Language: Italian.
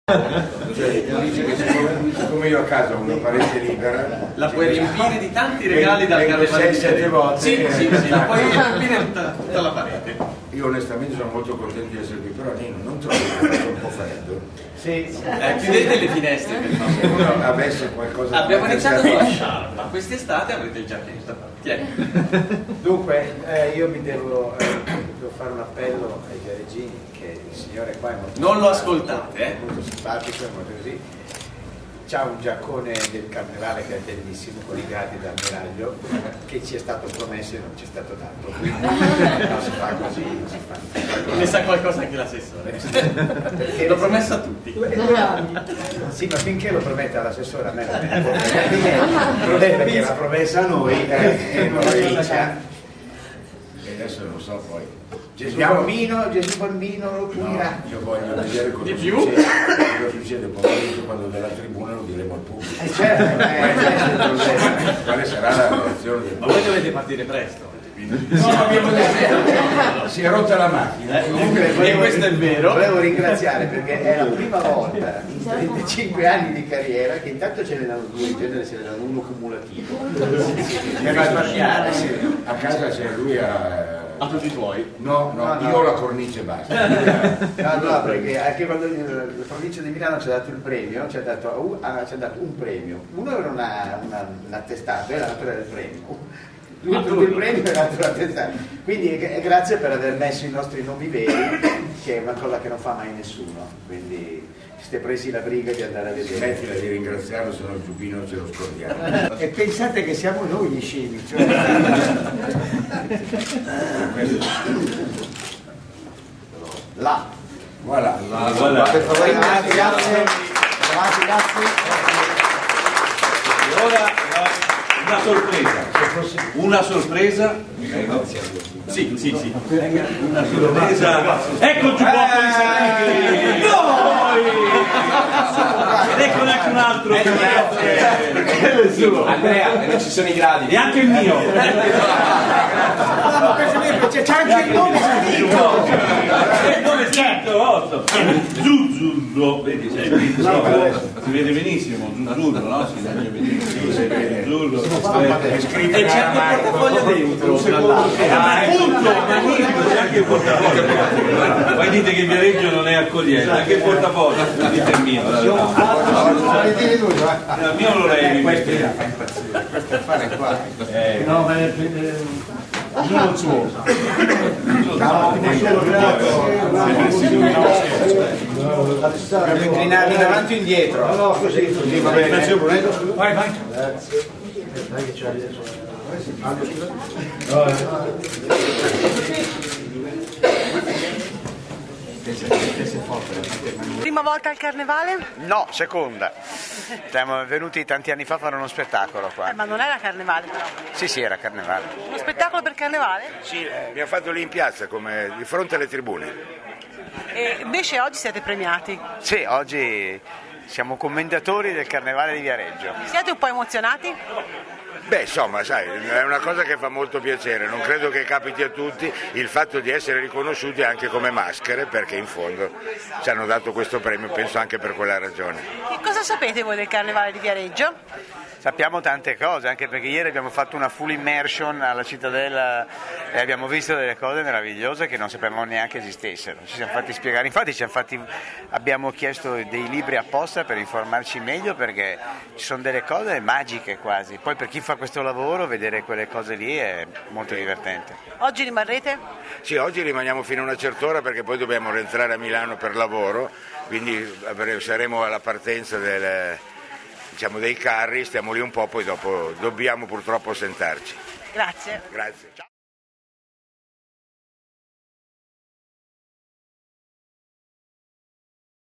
Cioè, dice che siccome io a casa ho una parete libera, la puoi riempire di tanti regali dal carnevale di 6-7 volte. Sì, la puoi riempire tutta la parete. Io onestamente sono molto contento di essere qui, però Nino, non trovo che faccia un po' freddo. Sì. Chiudete le finestre per favore. Se uno avesse qualcosa abbiamo iniziato con la sciarpa, quest'estate avrete il giacchetto. Tieni. Dunque, io mi devo fare un appello ai viareggini, che il signore qua è molto non lo ascoltate, molto simpatico, è molto così. C'ha un giaccone del carnevale che è bellissimo, con i gatti d'ammiraglio, che ci è stato promesso e non ci è stato dato. Non si fa così, non si fa. ne sa qualcosa anche l'assessore. L'ho promesso a tutti. Sì, ma finché lo promette all'assessore a me non è perché l'ha promessa a noi e non la dice. E adesso non so poi. Gesù bambino lo punirà. Io voglio vedere cosa Di più? succede pomeriggio quando della tribuna lo diremo al pubblico. Certo, Quale sarà la reazione del Ma voi dovete partire presto. No, abbiamo detto, si è rotta la macchina. E questo è vero. Volevo ringraziare perché è la prima volta in 35 anni di carriera che intanto ce ne danno due, in genere ce ne danno uno cumulativo. Per risparmiare, sì. A casa c'è lui a tutti i tuoi. No, io ho la cornice e basta. No, perché anche quando la provincia di Milano ci ha dato il premio, ci ha dato un premio. Uno era un attestato e l'altro era il premio. Lui tutto il premio e l'altro l'attestato. Quindi grazie per aver messo i nostri nomi veri, che è una cosa che non fa mai nessuno. Quindi siete presi la briga di andare a vedere. Smettila di ringraziarlo, se no il giubbino ce lo scordiamo. E pensate che siamo noi gli scemi. Cioè... Là. Voilà. Per favore, grazie. E ora una sorpresa, sì, una sorpresa, ecco il giubbotto di Salini, ed eccone anche un altro Andrea, non ci sono i gradi. e anche il mio, C'è anche il nome scritto. il nome scritto, Zuzzurro, vedi, si vede benissimo, Zuzzurro, no? Si legge benissimo, Zuzzurro. E c'è anche il portafoglio dentro. Appunto, magnifico, c'è anche il portafoglio. Poi dite che Viareggio non è accogliente, anche il portafoglio, dite il mio. Il mio lo levi. Questo affare qua. No, ma non il suo. Dobbiamo inclinarmi davanti e indietro. No, così va bene. Vai. Prima volta al carnevale? No, seconda. Siamo venuti tanti anni fa a fare uno spettacolo qua. Ma non era carnevale però. Sì, era carnevale. Uno spettacolo per carnevale? Sì, abbiamo fatto lì in piazza, come di fronte alle tribune. E invece oggi siete premiati. Sì, oggi siamo commendatori del carnevale di Viareggio. Siete un po' emozionati? Beh, insomma, sai, è una cosa che fa molto piacere, non credo che capiti a tutti il fatto di essere riconosciuti anche come maschere, perché in fondo ci hanno dato questo premio, penso anche per quella ragione. Che cosa sapete voi del carnevale di Viareggio? Sappiamo tante cose, anche perché ieri abbiamo fatto una full immersion alla Cittadella e abbiamo visto delle cose meravigliose che non sapevamo neanche esistessero. Ci siamo fatti spiegare, infatti abbiamo chiesto dei libri apposta per informarci meglio, perché ci sono delle cose magiche quasi. Poi per chi fa questo lavoro vedere quelle cose lì è molto divertente. Oggi rimarrete? Sì, oggi rimaniamo fino a una certa ora perché poi dobbiamo rientrare a Milano per lavoro, quindi saremo alla partenza dei carri, stiamo lì un po', poi dopo dobbiamo purtroppo sentarci. Grazie. Grazie. Ciao.